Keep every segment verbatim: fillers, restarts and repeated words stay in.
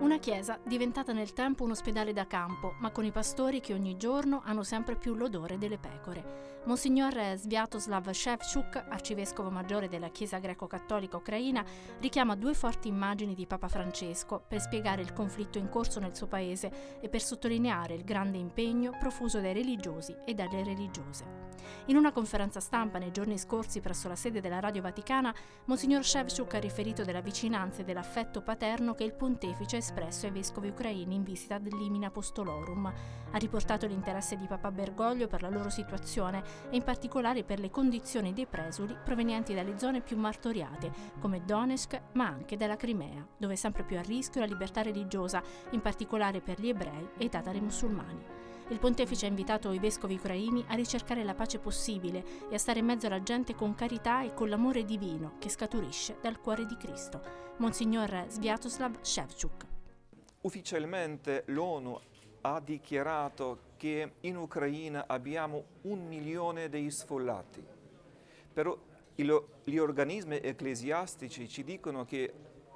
Una chiesa diventata nel tempo un ospedale da campo, ma con i pastori che ogni giorno hanno sempre più l'odore delle pecore. Monsignor Sviatoslav Shevchuk, arcivescovo maggiore della Chiesa greco-cattolica ucraina, richiama due forti immagini di Papa Francesco per spiegare il conflitto in corso nel suo paese e per sottolineare il grande impegno profuso dai religiosi e dalle religiose. In una conferenza stampa nei giorni scorsi presso la sede della Radio Vaticana, Monsignor Shevchuk ha riferito della vicinanza e dell'affetto paterno che il pontefice ha espresso ai vescovi ucraini in visita ad Limina Apostolorum. Ha riportato l'interesse di Papa Bergoglio per la loro situazione e in particolare per le condizioni dei presuli provenienti dalle zone più martoriate, come Donetsk, ma anche dalla Crimea, dove è sempre più a rischio la libertà religiosa, in particolare per gli ebrei e i tatari musulmani. Il pontefice ha invitato i vescovi ucraini a ricercare la pace possibile e a stare in mezzo alla gente con carità e con l'amore divino che scaturisce dal cuore di Cristo. Monsignor Sviatoslav Shevchuk. Ufficialmente l'ONU ha dichiarato che in Ucraina abbiamo un milione di sfollati, però gli organismi ecclesiastici ci dicono che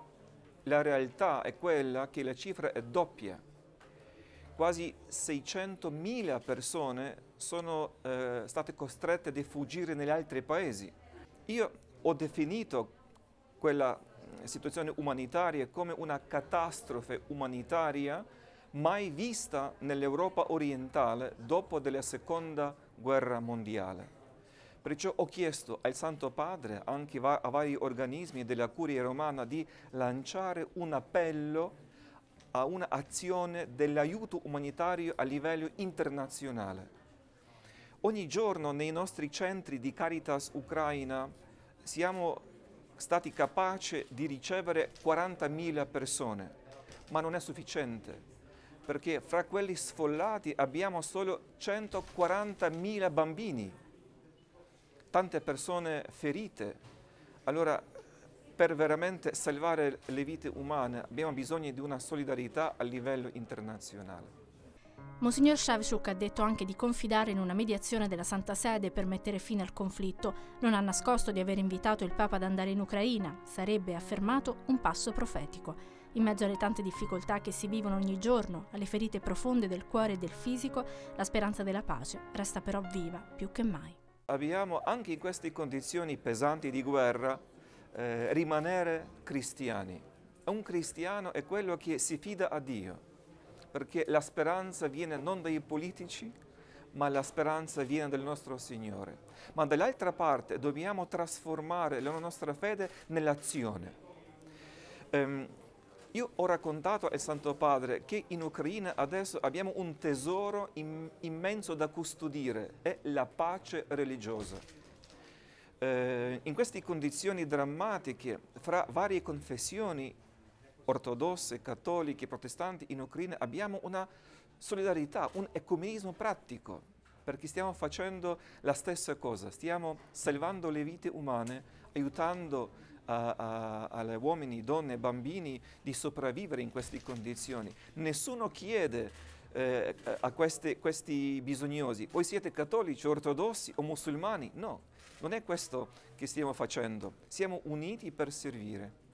la realtà è quella che la cifra è doppia. Quasi seicentomila persone sono eh, state costrette a fuggire negli altri paesi. Io ho definito quella situazione umanitaria come una catastrofe umanitaria mai vista nell'Europa orientale dopo la Seconda Guerra Mondiale. Perciò ho chiesto al Santo Padre, anche a vari organismi della Curia Romana, di lanciare un appello a un'azione dell'aiuto umanitario a livello internazionale. Ogni giorno nei nostri centri di Caritas Ucraina siamo stati capaci di ricevere quarantamila persone, ma non è sufficiente, perché fra quelli sfollati abbiamo solo centoquarantamila bambini, tante persone ferite. Allora, per veramente salvare le vite umane abbiamo bisogno di una solidarietà a livello internazionale. Monsignor Shevchuk ha detto anche di confidare in una mediazione della Santa Sede per mettere fine al conflitto. Non ha nascosto di aver invitato il Papa ad andare in Ucraina. Sarebbe, affermato, un passo profetico. In mezzo alle tante difficoltà che si vivono ogni giorno, alle ferite profonde del cuore e del fisico, la speranza della pace resta però viva più che mai. Abbiamo anche in queste condizioni pesanti di guerra Eh, rimanere cristiani. Un cristiano è quello che si fida a Dio, perché la speranza viene non dai politici, ma la speranza viene dal nostro Signore. Ma dall'altra parte dobbiamo trasformare la nostra fede nell'azione. Um, io ho raccontato al Santo Padre che in Ucraina adesso abbiamo un tesoro im- immenso da custodire, è la pace religiosa. In queste condizioni drammatiche, fra varie confessioni ortodosse, cattoliche, protestanti in Ucraina, abbiamo una solidarietà, un ecumenismo pratico, perché stiamo facendo la stessa cosa, stiamo salvando le vite umane, aiutando a, a, a uomini, donne, bambini di sopravvivere in queste condizioni. Nessuno chiede eh, a questi, questi bisognosi, voi siete cattolici, ortodossi o musulmani? No, non è questo che stiamo facendo, siamo uniti per servire.